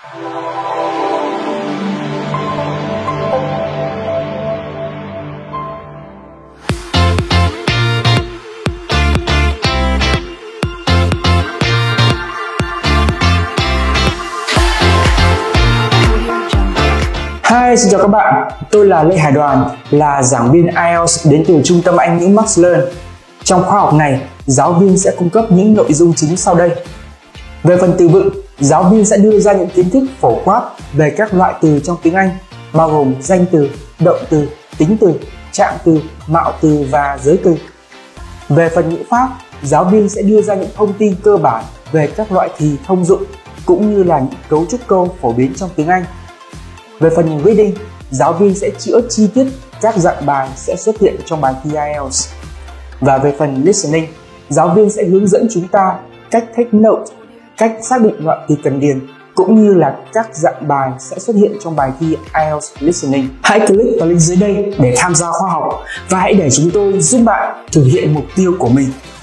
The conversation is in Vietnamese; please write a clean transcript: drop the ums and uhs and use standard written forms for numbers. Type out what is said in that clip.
Hi, xin chào các bạn, tôi là Lê Hải Đoàn, là giảng viên IELTS đến từ Trung tâm Anh ngữ Max Learn. Trong khóa học này, giáo viên sẽ cung cấp những nội dung chính sau đây. Về phần từ vựng, giáo viên sẽ đưa ra những kiến thức phổ quát về các loại từ trong tiếng Anh, bao gồm danh từ, động từ, tính từ, trạng từ, mạo từ và giới từ. Về phần ngữ pháp, giáo viên sẽ đưa ra những thông tin cơ bản về các loại thì thông dụng, cũng như là những cấu trúc câu phổ biến trong tiếng Anh. Về phần reading, giáo viên sẽ chữa chi tiết các dạng bài sẽ xuất hiện trong bài thi IELTS. Và về phần listening, giáo viên sẽ hướng dẫn chúng ta cách take note, cách xác định loại từ cần điền, cũng như là các dạng bài sẽ xuất hiện trong bài thi IELTS listening. Hãy click vào link dưới đây để tham gia khóa học và hãy để chúng tôi giúp bạn thực hiện mục tiêu của mình.